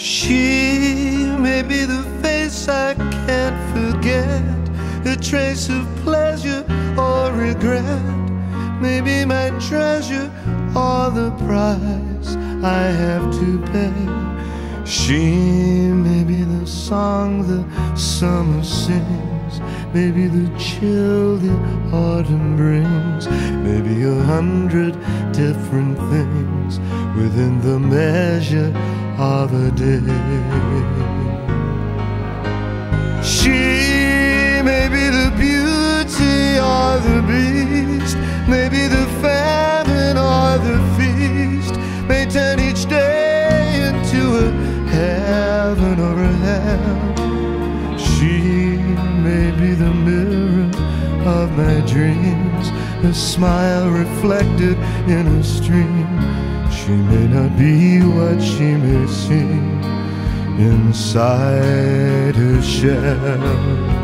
She may be the face I can't forget, a trace of pleasure or regret, maybe my treasure or the price I have to pay. She may be the song the summer sings, maybe the chill the autumn brings, maybe 100 different things within the measure of a day. She may be the beauty or the beast, maybe the famine or the feast, may turn each day into a heaven or a hell. She may be the mirror of my dreams, a smile reflected in a stream. She may not be what she may seem inside her shell.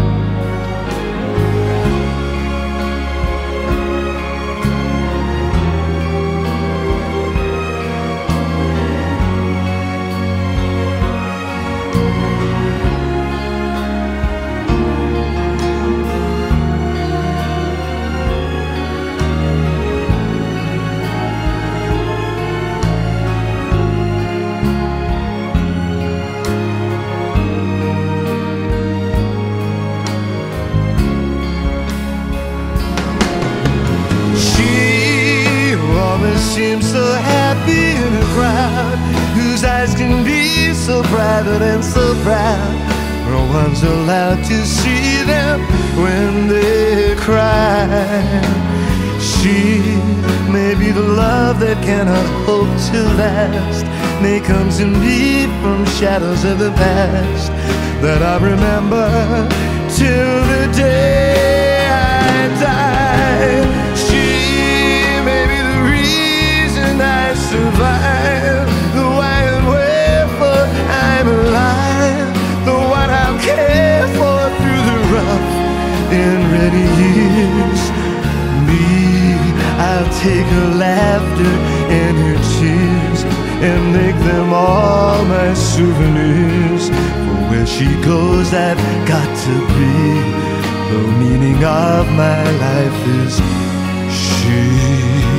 Seems so happy in a crowd whose eyes can be so private and so proud. No one's allowed to see them when they cry. She may be the love that cannot hope to last, may comes in me from shadows of the past that I remember till the day I die. I survive, the why and wherefore I'm alive, the one I'll care for through the rough and ready years. Me, I'll take her laughter and her tears and make them all my souvenirs. For where she goes I've got to be, the meaning of my life is she.